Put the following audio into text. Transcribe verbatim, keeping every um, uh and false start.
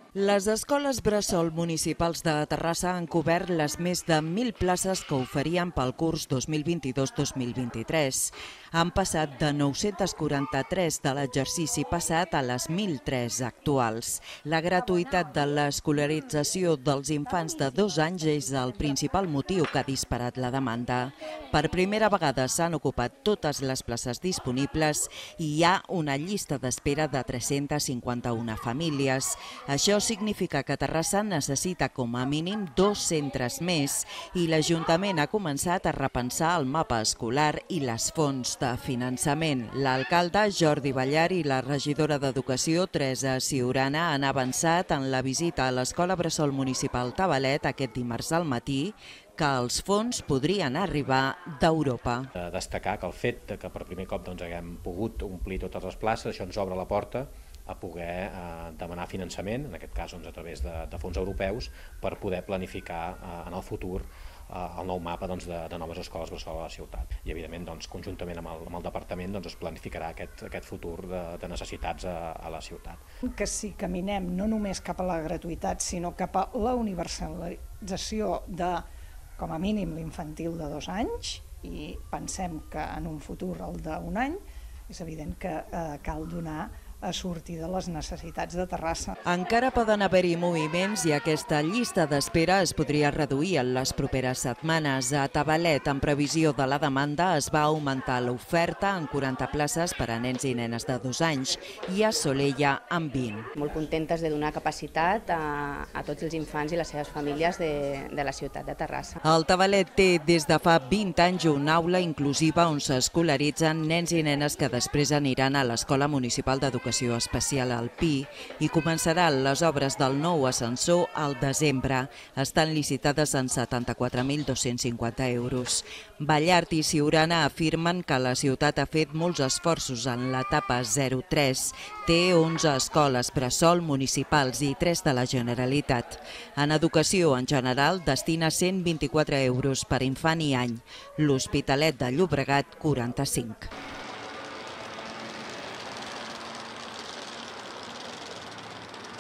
Les escoles bressol municipals de Terrassa han cobert les més de mil places que oferien pel curs dos mil vint-i-dos dos mil vint-i-tres. Han passat de nou-cents quaranta-tres de l'exercici passat a les mil tres actuals. La gratuïtat de l'escolarització dels infants de dos anys és el principal motiu que ha disparat la demanda. Per primera vegada s'han ocupat totes les places disponibles i hi ha una llista d'espera de tres-centes cinquanta-una famílies. Això significa que Terrassa necessita com a mínim dos centres més i l'Ajuntament ha començat a repensar el mapa escolar i les fonts de finançament. L'alcalde Jordi Ballar i la regidora d'Educació Teresa Ciurana han avançat en la visita a l'Escola Bressol Municipal Tabalet aquest dimarts al matí que els fons podrien arribar d'Europa. Destacar que el fet que per primer cop doncs, haguem pogut omplir totes les places, això ens obre la porta a poder eh, demanar finançament, en aquest cas doncs, a través de, de fons europeus, per poder planificar eh, en el futur eh, el nou mapa doncs, de, de noves escoles bressol a la ciutat. I evidentment, doncs, conjuntament amb el, amb el departament, doncs, es planificarà aquest, aquest futur de, de necessitats a, a la ciutat. Que si caminem no només cap a la gratuïtat, sinó cap a la universalització de, com a mínim, l'infantil de dos anys, i pensem que en un futur el d'un any, és evident que eh, cal donar a sortir de les necessitats de Terrassa. Encara poden haver-hi moviments i aquesta llista d'espera es podria reduir en les properes setmanes. A Tabalet, en previsió de la demanda, es va augmentar l'oferta en quaranta places per a nens i nenes de dos anys i a Solella en vint. Molt contentes de donar capacitat a, a tots els infants i les seves famílies de, de la ciutat de Terrassa. El Tabalet té des de fa vint anys una aula inclusiva on s'escolaritzen nens i nenes que després aniran a l'Escola Municipal d'Educació Especial al Pi i començaran les obres del nou ascensor al desembre. Estan licitades en setanta-quatre mil dos-cents cinquanta euros. Ballart i Ciurana afirmen que la ciutat ha fet molts esforços en l'etapa zero tres. Té onze escoles bressol municipals i tres de la Generalitat. En educació en general destina cent vint-i-quatre euros per infant i any. L'Hospitalet de Llobregat, quaranta-cinc.